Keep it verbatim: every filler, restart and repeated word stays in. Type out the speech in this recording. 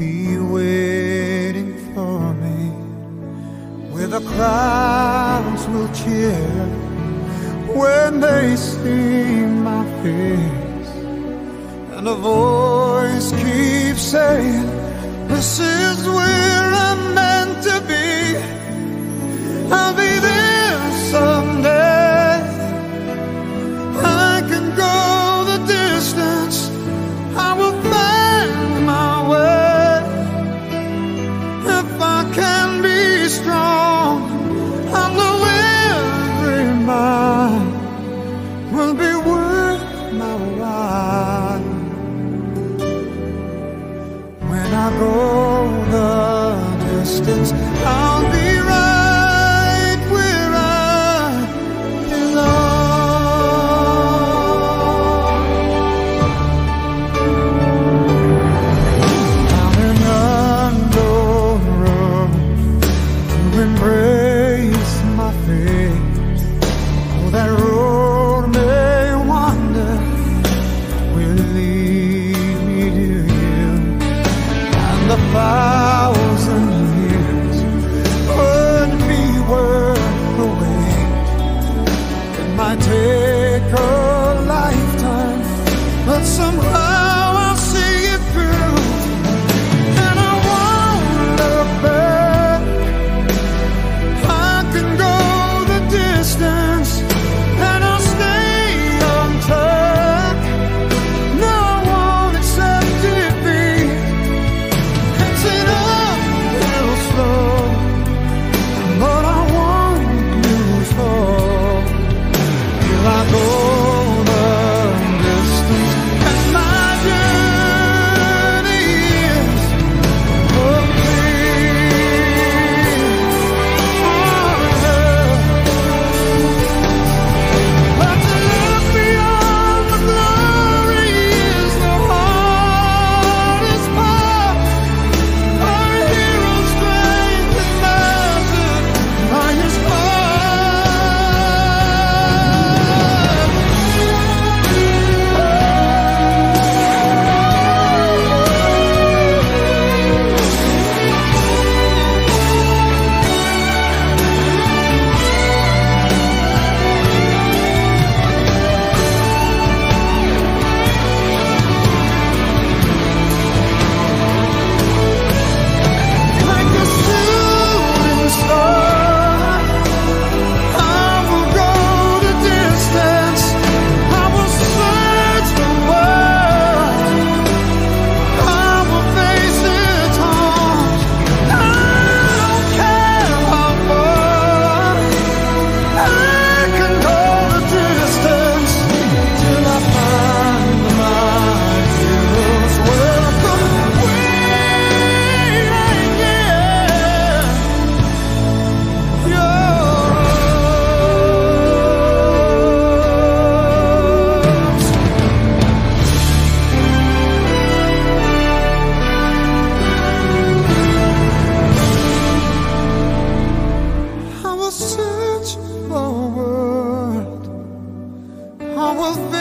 be waiting for me, where the crowds will cheer when they see my face, and a voice keeps saying, this is where I'm meant to be. I'll be there someday. I can go the distance. I will find my way. If I can be strong, I'll know every mile will be worth my while. When I go the distance, I'll be right where I belong. I'm an unknown road to embrace my fate. Oh, that road may wander, will lead me to you, and the thousand years would be worth the wait. It might take a lifetime, but somehow I'll see it through, and I won't look back. I can go the distance, and I'll stay on track. No, I won't accept defeat. It's an uphill slow, but I won't lose hope. Till I go the distance, and my journey is complete. But to look beyond the glory is the hardest part. Our hero's strength is measured by his like a shooting star. I will go the distance. I will search the world. I will face its harms. I don't care how far. I can go the distance till I find my hero's welcome waiting. Yeah, yours. I will search for a world. I will